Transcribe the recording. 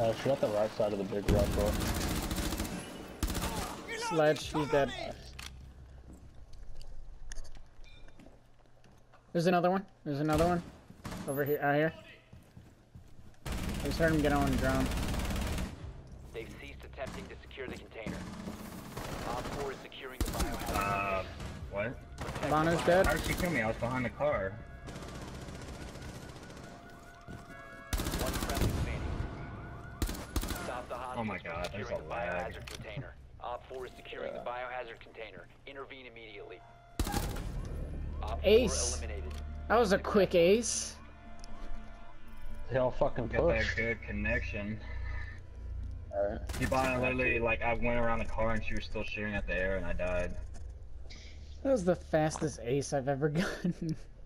She got the right side of the big red door. Sledge, he's dead. There's another one. There's another one. Over here, out here. I just heard him get on drone. They've ceased attempting to secure the container. Op 4 is securing the biohazard. What? Bono's dead. How did she kill me? I was behind the car. One friendly remaining. Stop the hostage. Oh my god, there's securing a the lag. biohazard container. Op 4 is securing the biohazard container. Intervene immediately. Op 4 Ace. eliminated. That was a quick ace. They all fucking Got that push. good connection. Alright. He bought literally, like, I went around the car and she was still shooting at the air and I died. That was the fastest ace I've ever gotten.